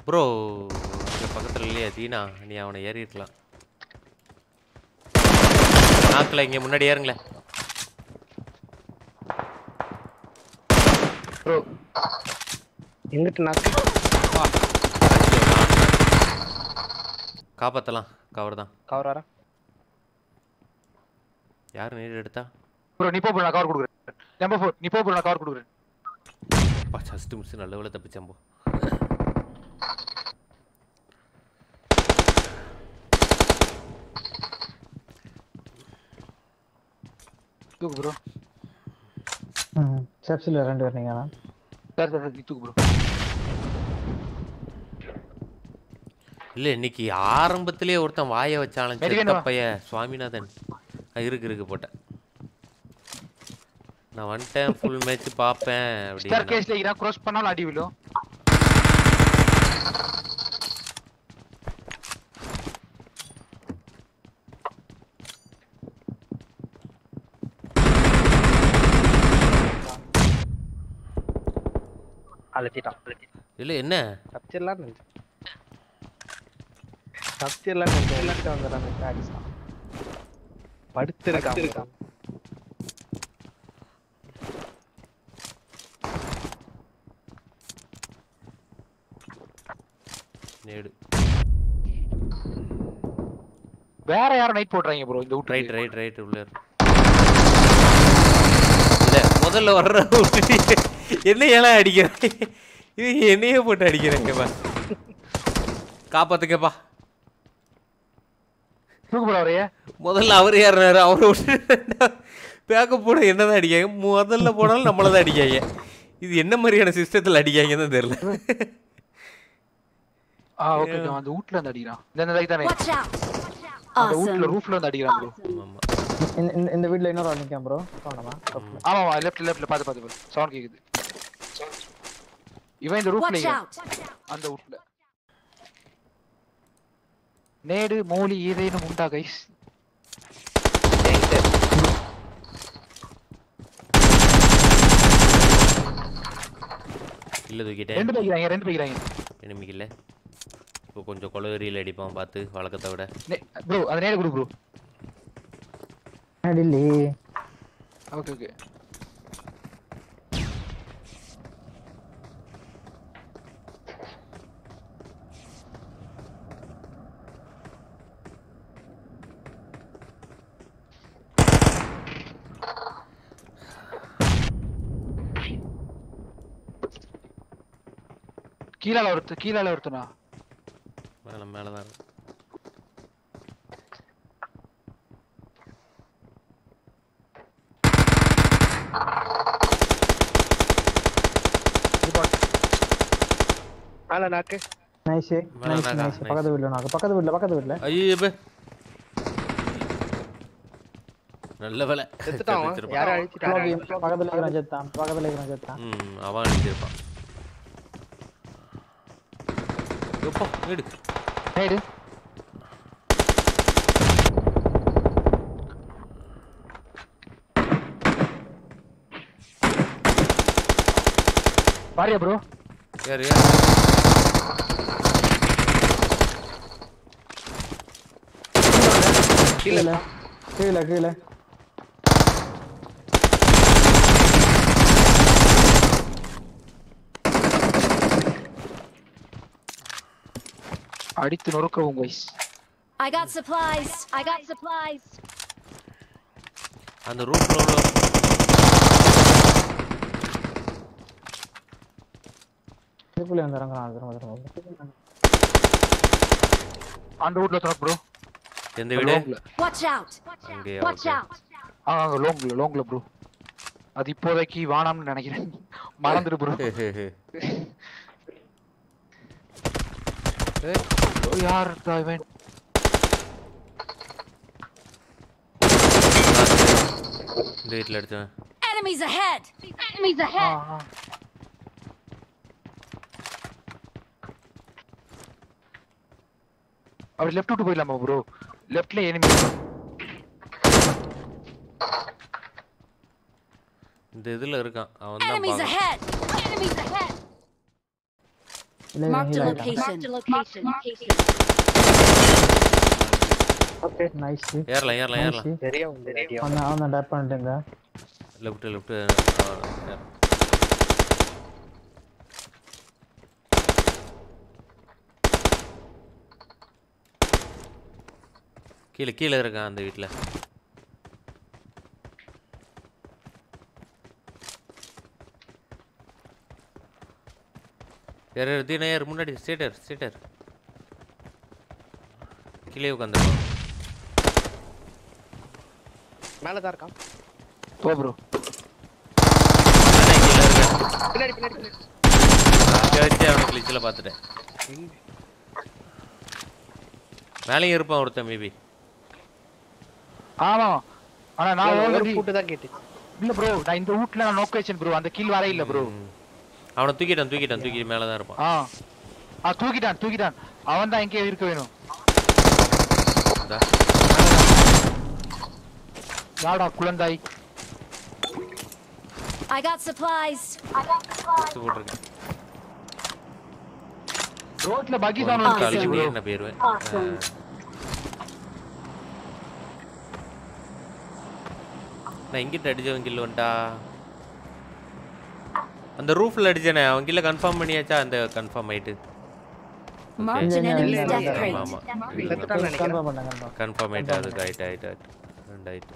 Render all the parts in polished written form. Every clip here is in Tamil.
ப்ரோ அங்கே பக்கத்தில் இல்லையா தீனா, நீ அவனை ஏறிக்கலாம். நாக்கில் இங்கே முன்னாடி ஏறுங்களேன் ப்ரோ. எங்கிட்ட நாக்கு காப்பாற்றலாம். கவர் தான். கவராரா யார் நீர் எடுத்தா? ப்ரோ நீ போ ப்ரோ, நான் கவர் கொடுக்குறேன். நம்பர் 4 நீ போ ப்ரோ, நான் கவர் கொடுக்குறேன். ஃபர்ஸ்ட் மிஸ் நல்ல வேலை தப்பிச்சம்போ. தூக்கு ப்ரோ. செப்ஸ்ல 2 பேர் நீங்க. சார் நீ தூக்கு ப்ரோ. இல்லை இன்னைக்கு ஆரம்பத்திலே ஒருத்தன் வாயை வச்சாலும் பைய சுவாமிநாதன். இருக்கு போட்டேன். நான் வந்துட்டேன் ஃபுல் மேட்ச் பார்ப்பேன் அப்படி. ஸ்டார் கேஸ்ல இறா கிராஸ் பண்ணாலும் அடி விழும். அலத்திட்டான். இல்லை என்ன சப்சியர்லாம் நினைச்சு வந்துடுறாங்க. படுத்துருக்கான். நேடு வேற யாரும் நைட் போடுறாங்க ப்ரோ இந்த ஊட். ரைட் உள்ள இல்ல முதல்ல வர்ற என்ன ஏன் அடிக்கிறேன்? இது என்னையே போட்டு அடிக்கிறேங்கப்பா. காப்பாத்துங்கப்பா. தூக்கு ப்ரோ அவரையே. முதல்ல அவர் ஏறினாரு. அவரை விட்டு பேக்கப் போட என்னதான் அடிக்காங்க. முதல்ல போனாலும் நம்மள தான் அடிக்காங்க. இது என்ன மாதிரியான சிஸ்டத்தில் அடிக்காங்கன்னு தான் தெரியல. ஓகே அந்த ஊட்ல இருந்து அடிக்கிறான். இந்த ரைட் தானே அந்த ஊட்ல ரூஃப்ல இருந்து அடிக்கிறான் ப்ரோ. ஆமா இந்த வீட்ல இன்னொரு ஆள் நிக்கான் ப்ரோ. காணோமா? ஆமா லெஃப்ட்ல பாத்து சவுண்ட் கேக்குது. இவன் இந்த ரூஃப்ல அந்த ஊட்ல. நேடு மோலி ஏதேனும் உண்டா கைஸ்? இல்ல தூக்கிட்டேன். ரெண்டு பைக்கிறாங்க. எனிமிக்கு இல்ல. இப்போ கொஞ்சம் கொலவெறியில் அடிப்பான் பார்த்து வழக்கத்தை விட. ப்ரோ அது நேடு குடு ப்ரோ. அடிலே. ஓகே. கீழால ஒருத்தனா மேல தான். மேல நாக்கு. நைஸ். பக்கத்து வீட்ல. ஐயோ நல்ல வேலை. யாரை அடிச்சிட்டாங்க? பக்கத்துல இருக்கிற செத்தான். அவன் அடிச்சிருப்பான். எப்போ எடு பாரியா ப்ரோ. யாரு கீழே அடித்து நொறுக்கவும் guys. I got supplies. அந்த ரூஃப்ல இதுக்குள்ள வந்தறங்க. அந்த ஊட்ல தர ப்ரோ. எந்த வீடு? Watch out. லோங்ல ப்ரோ. அது இப்போதைக்கு வானாம்னு நினைக்கிறேன். மறந்துடு ப்ரோ. யார் டிரைவன்? இந்த வீட்ல அடிச்சேன். Enemies ahead. அவர் லெஃப்ட் விட்டு போயிடலாமா ப்ரோ? லெஃப்ட்ல எனிமி. இந்த இதுல இருக்கான் அவன் தான். Enemies ahead. இல்ல Marked a heal location. Okay nice ஏறலாம் சரியா உண்டு ரெடியா அவன் டேப் பண்ணிட்டேங்க லெஃப்ட் கீழே இருக்கான் அந்த வீட்டில். தீனா யார் முன்னாடி ஸ்டேட்டர் கீழே உட்காந்துருக்கான். மேல தான் இருக்கான். போ ப்ரோ. பின்னாடி அவனை கிளிச்சில் பார்த்துட்டேன். மேலேயும் இருப்பான் ஒருத்தன் மேபி. ஆமா ஆனா நான் ஒரு ஃபுட் தான் கேட்டு. இல்ல ப்ரோ நான் இந்த ரூட்ல நான் நோக்கேஷன் ப்ரோ அந்த கில் வர இல்ல ப்ரோ. அவனை தூக்கி மேல தான் இருப்பான். தூக்கிட்டான் அவன் தான் எங்கே இருக்க வேணும். யாடா குழந்தாய். I got supplies. போட்டுருக்கேன். ரோட்ல பக்கி சவுண்ட் கேக்குது ப்ரோ. என்ன பேரு? நான் இங்கிட்ட அடிச்சவன் கில் வந்துட்டா. அந்த ரூஃப்ல அடிச்சனே அவன் கில்ல கன்ஃபார்ம் பண்ணியாச்சா? அந்த கன்ஃபார்ம் ஆயிட்டு. Marked an enemy's death crate. ஆமா கன்ஃபார்ம் பண்ணேன் கன்ஃபார்ம் ஆயிட்டு. அது ஆயிட்டு ரெண்டாயிட்டு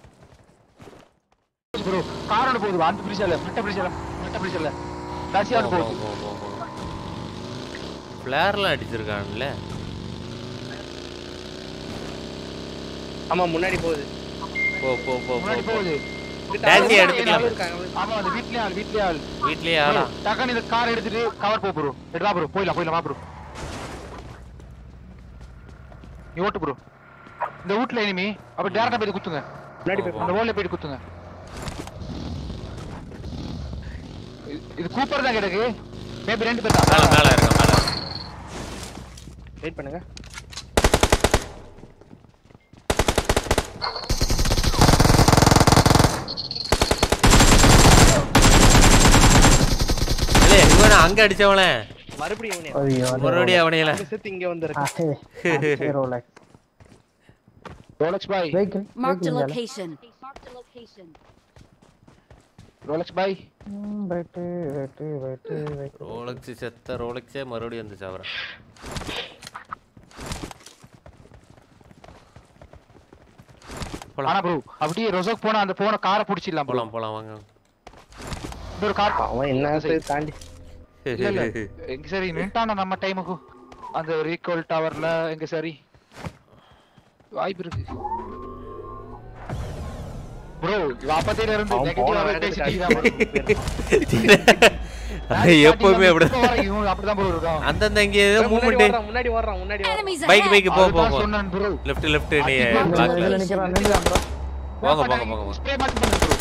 ப்ரோ. காரோட போகுது அந்த பிரிட்ஜ்ல மட்ட பிரிட்ஜ்ல கசியாடு போகுது. ஃபிளேர்லாம் அடிச்சிருக்கான்ல. ஆமா முன்னாடி போகுது. முன்னாடி போகுது. டாக்ஸி எடுத்துக்கலாம். ஆமா அந்த வீட்லயே ஆளா. டக்கன் இந்த கார் எடுத்துட்டு கவர் போ ப்ரோ. எடுடா ப்ரோ போயிடலாம் வா ப்ரோ. நீ ஓட்டு ப்ரோ. இந்த வீட்ல எனிமி அப்ப டைரக்டா போய் குத்துங்க. முன்னாடி போய் அந்த வால்ல போய் குத்துங்க. இது கூப்பர் தான் கிடக்கு. மேபி ரெண்டு பேர் தான் மேல இருக்கான். வெயிட் பண்ணுங்க. இல்ல இவன அங்க அடிச்சவனே மறுபடியும் அவனையில செத்து இங்க வந்திருக்கான். ரோலக்ஸ் பாய். Marked a location. ரோலக்ஸ் பாய். வெயிட் ரோலக்ஸ் செத்த ரோலக்ஸே மறுபடியும் வந்து சாவறான். ஆனா ப்ரோ அப்படியே ரொசோக் போனா அந்த போன காரை புடிச்சிடலாம். போலாம் வாங்க. ஒரு கார் அவன் என்ன தாண்டி இல்ல எங்க சரி நின்ட்டானா நம்ம டைமுக்கு அந்த ரீகால் டவர்ல எங்க சரி வாய்ப்பு இருக்கு ப்ரோ. அப்பத்தில இருந்து நெகட்டிவா பேசிட்டீங்க. எப்பவுமே அப்படிதான் ப்ரோ இருக்கும். அந்த இங்க ஏதோ மூவ்மெண்ட் முன்னாடி வர்றான். பைக் போ சொன்னேன் ப்ரோ. லெஃப்ட் நீ பிளாக்ல நிக்கறான் ப்ரோ. போங்க. ஸ்ப்ரே மாத்தி பண்ணுங்க ப்ரோ.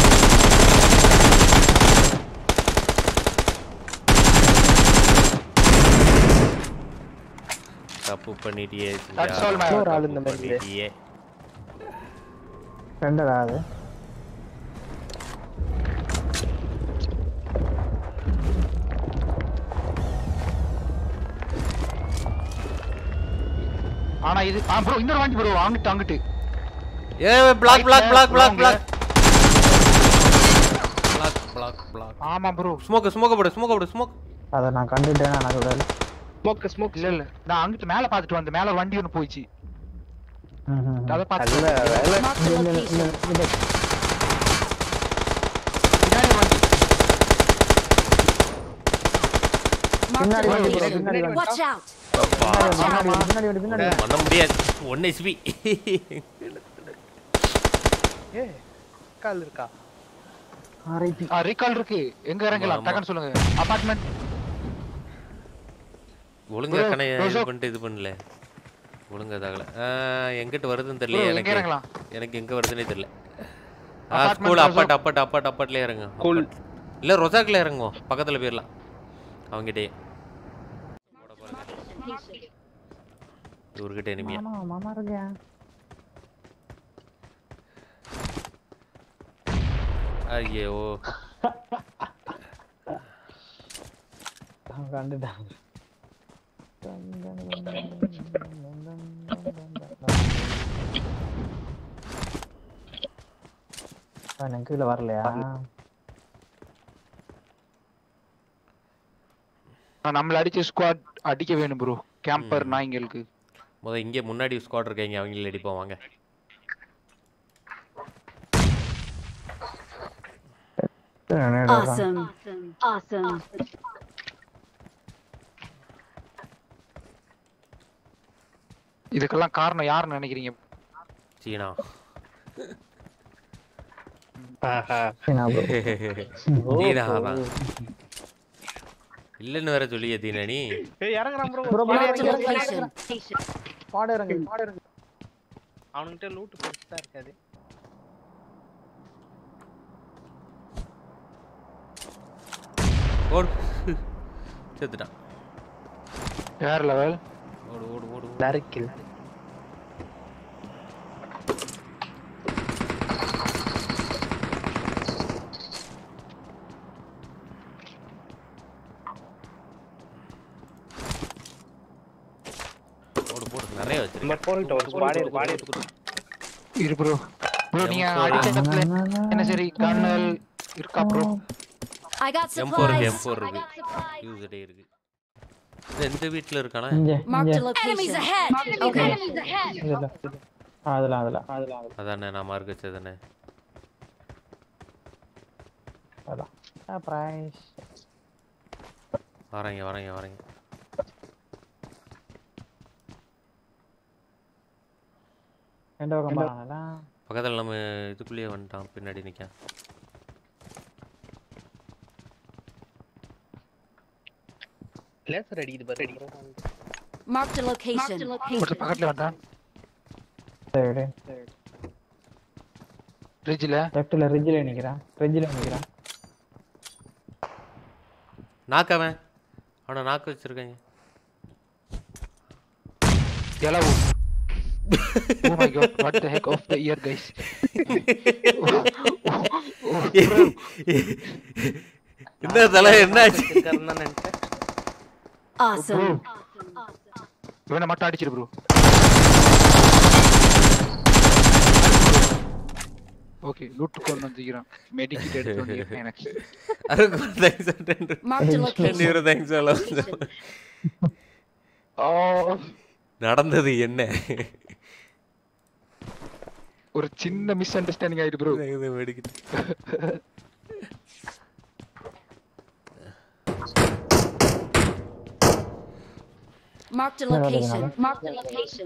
தப்பு பண்ணிட்டியே. That's all my ஆள் இந்த மாதிரி ரெண்டடா அது. ஆனா இது ப்ரோ இன்னொரு வண்டி ப்ரோ அங்கிட்டு பிளாக் ஆமா ப்ரோ. ஸ்மோக் போடு. அத நான் கண்டுட்டேன். நான் கூட ஸ்மோக் இல்ல நான் அங்கிட்டு மேல பாத்துட்டு வந்தேன். மேல வண்டி ஒன்னு போயிச்சு. அத பாத்து நல்ல வேலை. பின்னாடி வண்டி. Watch out. பின்னாடி. பண்ண முடியாது. 1 HP. கால் இருக்கா? ஆர்ஐபி. ரீகால் இருக்கு. எங்க இறங்கலாம் டக்கன் சொல்லுங்க. அபார்ட்மெண்ட் ஒழுங்கா இது பண்ணிட்டு இது பண்ணல. ஒழுங்கா தாகல. எங்கிட்ட வருதுன்னு தெரியல எனக்கு. எனக்கு எங்க வருதுன்னே தெரியல. ஸ்கூல் அப்பாட்ல இறங்க. இல்ல ரொசாக்ல இறங்குவோம். பக்கத்துல போயிரலாம். அவங்கிட்டே இவர்கிட்ட எனிமியா. மாமா இருக்கியா? ஐயோ கண்டுட்டான். எனக்கு கீழே வரலையா? நம்மள அடிச்ச ஸ்குவாட் அடிக்க வேணும் ப்ரோ. கேம்பர் நாய்ங்களுக்கு. இங்கே முன்னாடி ஸ்குவாட் இருக்காங்க, அவங்கள அடிப்போம் வாங்க. Awesome. Awesome. இதுக்கெல்லாம் காரணம் யாருன்னு நினைக்கிறீங்க? சீனா. தீனா தான். இல்லன்னு வேற சொல்லியே தீனா நீ. இறங்குறான் ப்ரோ. Marked a location. பாடு இறங்கு. அவனுக்கிட்ட லூட் பெருசா இருக்காது. ஓடு. செத்துட்டான். வேற லெவல். ஓடு ஓடு ஓடு. Direct kill. ஓடு போடு நிறைய வச்சிருக்கேன். நம்பர் 4 கிட்ட ஒரு பாடி இரு ப்ரோ. ப்ரோ நீங்க அடிச்சதுல என்ன சரி கர்னல் இருக்கா bro? I got M4 supplies. இருக்கு. யூஸ் டே இருக்கு. இந்த வீட்ல இருக்கானா? Marked a location. Enemies ahead. Okay. அதுல அதானே நான் மார்க் வச்சதானே. அதான் சர்ப்ரைஸ். வரேங்க. எந்த பக்கம் போறானல? பக்கத்துல நம்ம இதுக்குள்ளேயே வந்துட்டான், பின்னாடி நிக்கான். லேசர் அடிக்குது பாரு. Marked a location. ஒரு பக்கத்துல வந்தான். சரி. ரிட்ஜ்ல லெஃப்ட்ல நிக்கிறான். நாக்கவன் அவனை நாக்கு வச்சிருக்காங்க. Yellow. Oh my god, what the heck of the year guys. என்ன தல என்னாச்சு? Awesome. இவனை மட்டும் அடிச்சிரு ப்ரோ. ஓகே லூட் கொண்டு வந்துக்கிறான். மெடிக்கிட் எடுத்து வந்து எனக்கு. அதுக்கு thanks and Marked a location. நீங்க தேங்க்ஸ் சொல்ல. நடந்தது என்ன? ஒரு சின்ன மிஸ் அண்டர்ஸ்டாண்டிங் ஆயிடு bro. Medkit. Marked a location.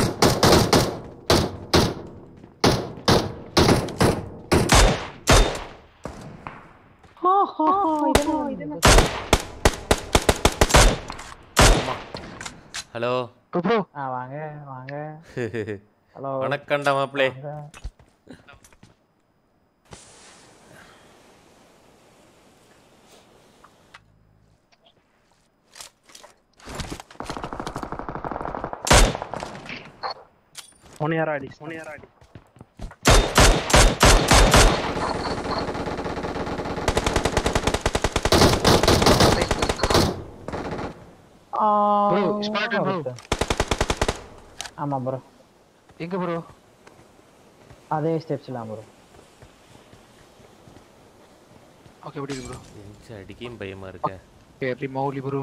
Hello bro. வாங்க. ஹலோ. வணக்கம்டா மாப்ளே. சோனியாராடி. ப்ரோ ஸ்பாட்டன் ப்ரோ. ஆமா ப்ரோ. எங்க ப்ரோ? அதே ஸ்டெப்ஸ்லாம் ப்ரோ. ஓகே விடுங்க ப்ரோ. என்ச்ச அடிக்கேம் பயமா இருக்க. பேர்லி மௌலி ப்ரோ.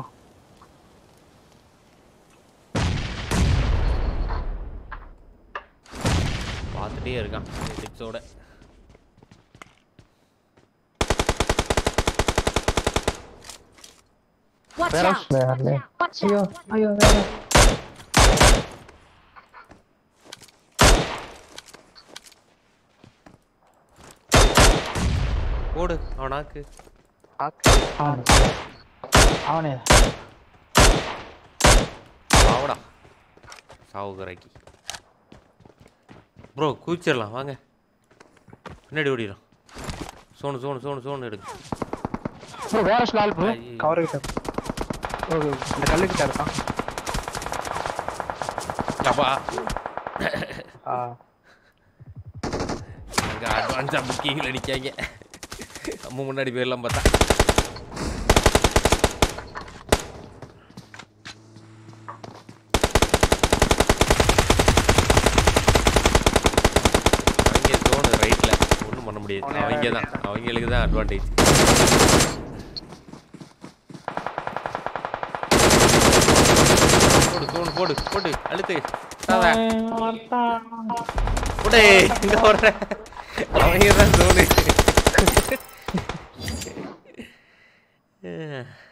பாத்துட்டே இருக்கான் டிப்ஸோட. Watch out. ஐயோ ஓடு அவனாக்கு. அவனே ஆவடா சாவுகரைக்கு. ப்ரோ கூச்சிடலாம் வாங்க. பின்னாடி ஓடிடும். சோனு எடுக்கு. ப்ரோ வேற ஸ்லால் ப்ரோ. கவர் கிட்ட. ஓகே இந்த கல்லு கிட்ட இருக்கான். அப்பா அங்க அட்வான்ஸா புக்கிங்ல நிக்காங்க. நம்ம முன்னாடி போயிடலாம் பார்த்தா. முடியாது. அவங்களுக்கு தான் அட்வான்டேஜ். போடு அழுத்து போடு இங்க போடுற அவங்க தான் தோணு